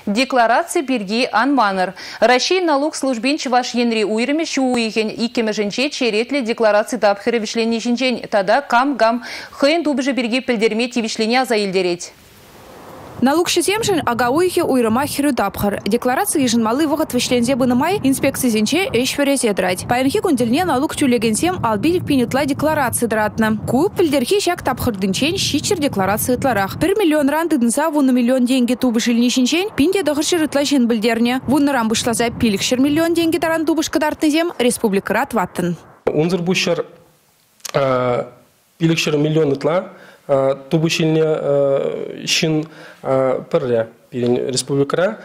Декларация берги анманыр. Россия налог службин чуваш енри уйрами шууйген икемеженче черетле декларации тапхыры вишлени жинчен. Тада кам-гам хын дубжы берги пельдерме тивишленя заилдереть. Налог шиземшин агауихе уйрама хиру тапхар. Декларация ежен малы вогат вишлензе бынымай инспекция зенче эшверез едрать. Паянхи кундельне налог тюлегенсем албилик пинютла декларация дратна. Куп пельдерхи щак тапхардынчен щичер декларация тларах. 1 миллион ранды дынса вуна миллион деньги тубы жильниченчен пинде дохаршир тлажин бельдерне. Вуна рам вышлаза пиликшер миллион деньги таран тубыш кадартнезем республика рат ваттын. Унзыр бушер пиликшер миллион тла. Тубышильня шин пырля пирень республикара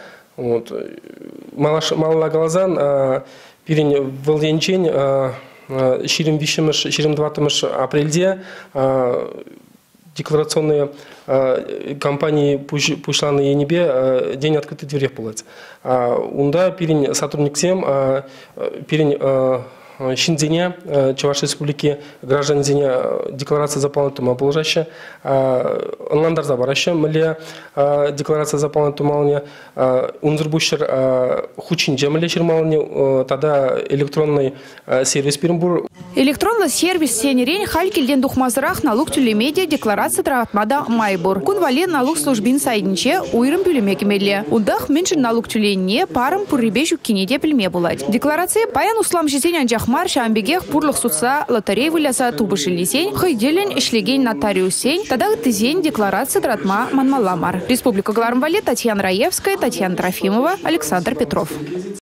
малла глазан пирень волденчень ширим вишемыш ширим 20 апрельде декларационные компании пушланы енебе день открытых дверей пулать. Унда пирень сотрудник всем пирень Шиндзине, Чувашской республики, граждан Зине декларация заполнена тума положаща, онландар забараща, мле декларация заполнена тумалне, унзербущер хучинже мле чермалне, тогда электронный сервис Пирмбур. Электронный сервис сенерень халькильден духмазрах налог тюлемедия декларация траватмада майбур. Кунвале налог службин сайдинче уйрым пюлемекемеле. Удах меньше налог тюленне парам пуррибежу кинеде пельме булать. Декларация паян услам жизнь анжах марша амбегех пурлых судса лотерей выляса тубышилисень, хайделен ишлеген нотариусень, тогда тызень декларация тратма манмаламар. Республика Гларамвале, Татьяна Раевская, Татьяна Трофимова, Александр Петров.